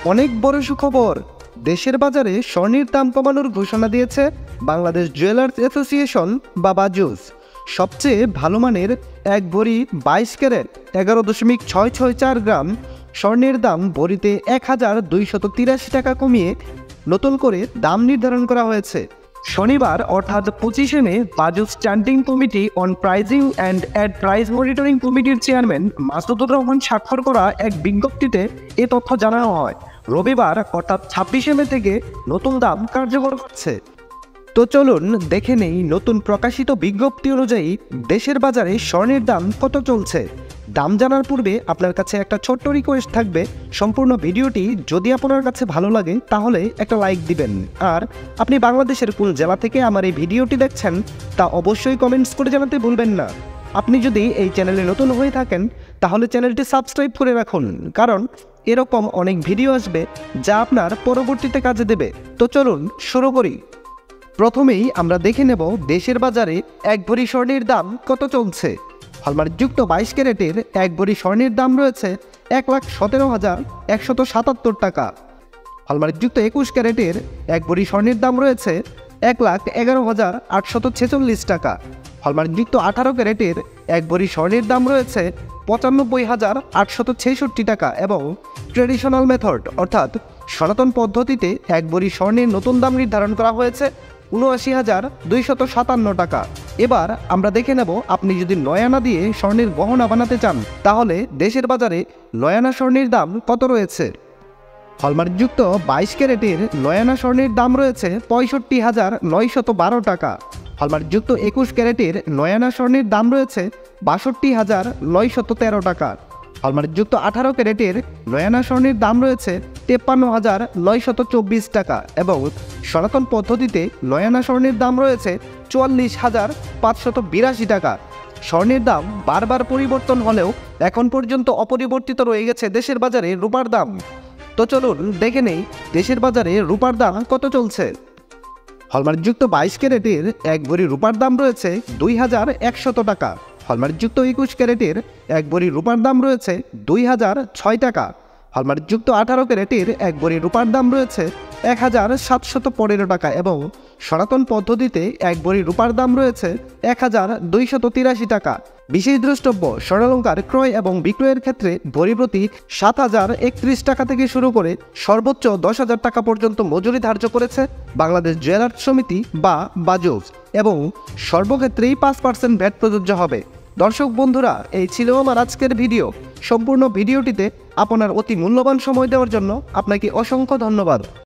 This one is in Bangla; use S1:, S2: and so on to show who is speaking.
S1: অনেক বড় সুখবর, দেশের বাজারে স্বর্ণের দাম কমানোর ঘোষণা দিয়েছে বাংলাদেশ জুয়েলার্স অ্যাসোসিয়েশন বা বাজুস। সবচেয়ে ভালো মানের এক ভরি 22 ক্যারেট 11.664 গ্রাম স্বর্ণের দাম ভরিতে 1283 টাকা কমিয়ে নতুন করে দাম নির্ধারণ করা হয়েছে। শনিবার অর্থাৎ 25 May BAJUS standing committee on pricing and add price monitoring কমিটির চেয়ারম্যান মাসুদুর রহমান স্বাক্ষর করা এক বিজ্ঞপ্তিতে এ তথ্য জানানো হয়। রবিবার অর্থাৎ 26 মে থেকে নতুন দাম কার্যকর হচ্ছে। তো চলুন দেখে নেই নতুন প্রকাশিত বিজ্ঞপ্তি অনুযায়ী দেশের বাজারে স্বর্ণের দাম কত চলছে। দাম জানার পূর্বে আপনার কাছে একটা ছোট্ট রিকোয়েস্ট থাকবে, সম্পূর্ণ ভিডিওটি যদি আপনার কাছে ভালো লাগে তাহলে একটা লাইক দিবেন। আর আপনি বাংলাদেশের কোন জেলা থেকে আমার এই ভিডিওটি দেখছেন তা অবশ্যই কমেন্টস করে জানাতে ভুলবেন না। আপনি যদি এই চ্যানেলে নতুন হয়ে থাকেন তাহলে চ্যানেলটি সাবস্ক্রাইব করে রাখুন, কারণ এরকম অনেক ভিডিও আসবে যা আপনার পরবর্তীতে কাজে দেবে। তো চলুন শুরু করি। প্রথমেই আমরা দেখে নেব দেশের বাজারে এক ভরি স্বর্ণের দাম কত চলছে। হলমার্কযুক্ত 22 ক্যারেটের এক ভরি স্বর্ণের দাম রয়েছে 1,17,177 টাকা। হলমার্কযুক্ত 21 ক্যারেটের এক ভরি স্বর্ণের দাম রয়েছে 1,11,846 টাকা। হলমার্কযুক্ত 18 ক্যারেটের এক ভরি স্বর্ণের দাম রয়েছে 95,866 টাকা এবং ট্রেডিশনাল মেথড অর্থাৎ সনাতন পদ্ধতিতে এক ভরি স্বর্ণের নতুন দাম নির্ধারণ করা হয়েছে 79,257 টাকা। এবার আমরা দেখে নেব আপনি যদি নয়ানা দিয়ে স্বর্ণের গহনা বানাতে চান তাহলে দেশের বাজারে নয়ানা স্বর্ণের দাম কত রয়েছে। হলমার্কযুক্ত 22 ক্যারেটের নয়ানা স্বর্ণের দাম রয়েছে 65,912 টাকা। হলমার্কযুক্ত 21 ক্যারেটের নয়ানা স্বর্ণের দাম রয়েছে 62,913 টাকা। হলমার্কযুক্ত 18 ক্যারেটের নয়ানা স্বর্ণের দাম রয়েছে 53,924 টাকা এবং সনাতন পদ্ধতিতে নয়ানা স্বর্ণের দাম রয়েছে 44,582 টাকা। স্বর্ণের দাম বারবার পরিবর্তন হলেও এখন পর্যন্ত অপরিবর্তিত রয়ে গেছে দেশের বাজারে রূপার দাম। তো চলুন দেখে নেই দেশের বাজারে রূপার দাম কত চলছে। হলমার্কযুক্ত 22 ক্যারেটের এক ভরি রূপার দাম রয়েছে 2,100 টাকা। হলমার্কযুক্ত 21 ক্যারেটের এক ভরি রূপার দাম রয়েছে 2,006 টাকা। হলমার্কযুক্ত 18 ক্যারেটের এক ভরি রূপার দাম রয়েছে 1,715 টাকা এবং সনাতন পদ্ধতিতে এক ভরি রূপার দাম রয়েছে 1,283 টাকা। বিশেষ দ্রষ্টব্য, স্বর্ণালঙ্কার ক্রয় এবং বিক্রয়ের ক্ষেত্রে ভরি প্রতি 7,031 টাকা থেকে শুরু করে সর্বোচ্চ 10,000 টাকা পর্যন্ত মজুরি ধার্য করেছে বাংলাদেশ জুয়েলার্স সমিতি বা বাজুস এবং সর্বক্ষেত্রেই 5% ভ্যাট প্রযোজ্য হবে। দর্শক বন্ধুরা, এই ছিল আমার আজকের ভিডিও। সম্পূর্ণ ভিডিওটিতে আপনার অতি মূল্যবান সময় দেওয়ার জন্য আপনাকে অসংখ্য ধন্যবাদ।